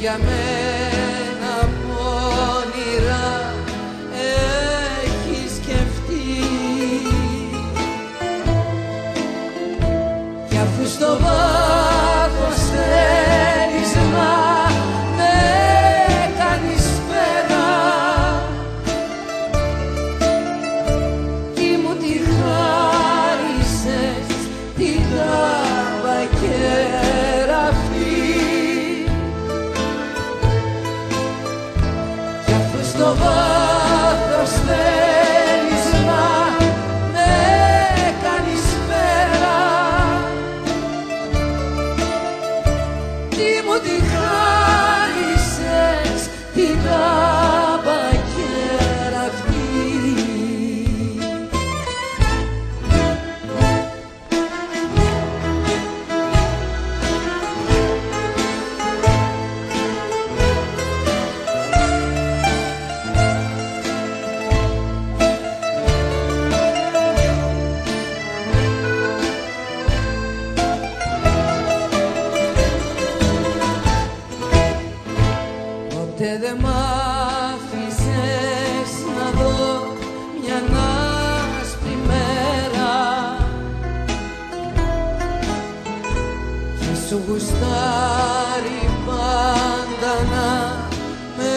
για μένα πονηρά έχεις σκεφτεί, κι αφού στο βάθος θέλεις να με κάνεις πέρα, τι μου τη χάρισες την ταμπακέρα αυτή, κι αφού στο βάθος θέλεις να με κάνεις πέρα, τι μου τη χάρισες την ταμπακέρα αυτή. Ποτέ δε μ' άφησες να δω μια άσπρη μέρα κι σου γουστάρει πάντα να με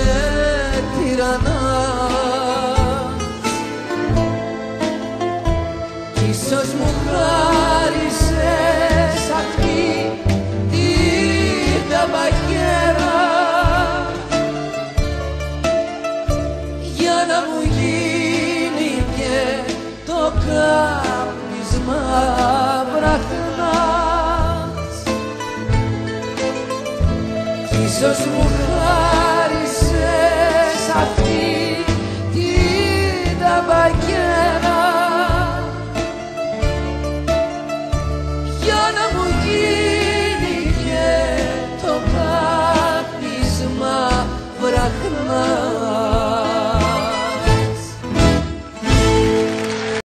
τυραννάς, κι ίσως μου χάρισες αυτή την ταμπακέρα για να μου γίνει και το κάπνισμα βραχνάς, κι ίσως μου